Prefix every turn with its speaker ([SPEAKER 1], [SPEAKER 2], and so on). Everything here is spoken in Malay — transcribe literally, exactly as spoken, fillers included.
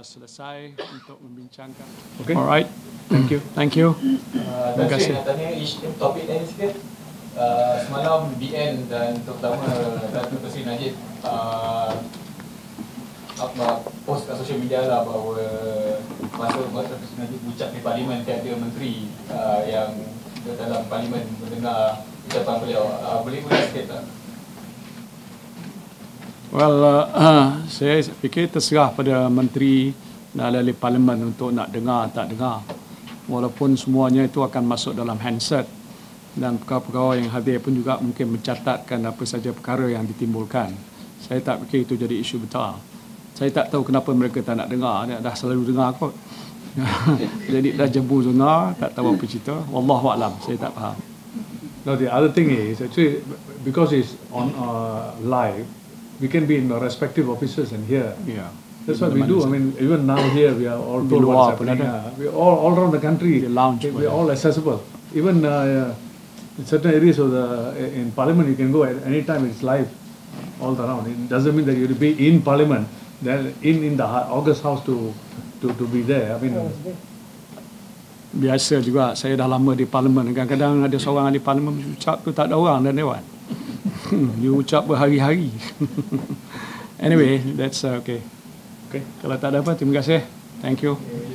[SPEAKER 1] selesai untuk membincangkan.
[SPEAKER 2] Okay.
[SPEAKER 1] Alright. Thank you. Thank you.
[SPEAKER 3] Uh, Terima kasih. Nak tanya isu topik lain sikit. Uh, semalam B N dan terutama Datuk Seri Najib uh, post kat social media lah bahawa masa Datuk Seri Najib ucap di Parlimen tiada menteri uh, yang dalam Parlimen mendengar ucapan beliau. Uh, boleh boleh sikit tak?
[SPEAKER 1] Well, uh, uh, saya fikir terserah pada menteri dan ahli Parlimen untuk nak dengar tak dengar. Walaupun semuanya itu akan masuk dalam handset dan perkara-perkara yang hadir pun juga mungkin mencatatkan apa saja perkara yang ditimbulkan. Saya tak fikir itu jadi isu besar. Saya tak tahu kenapa mereka tak nak dengar. Dia dah selalu dengar kot. Jadi dah jebu dengar, tak tahu apa cerita. Wallahualam, saya tak faham.
[SPEAKER 2] No, the other thing is actually because it's on uh, live, we can be in our respective offices and hear.
[SPEAKER 1] Yeah.
[SPEAKER 2] That's what we do. I mean, even now here we are all told what's happening. Uh, we all all around the country.
[SPEAKER 1] The lounge.
[SPEAKER 2] We are all accessible. Even uh, in certain areas of the in Parliament, you can go at any time. It's live all around. It doesn't mean that you have to be in Parliament, then in in the August House to to to be there. I mean.
[SPEAKER 1] Biasa juga, saya dah lama di Parlimen. Kadang-kadang ada seorang di Parlimen ucap tu tak ada orang dan dewan. Dia ucap berhari-hari. Anyway, that's uh, okay. Okay. Kalau tak ada apa, terima kasih. Thank you.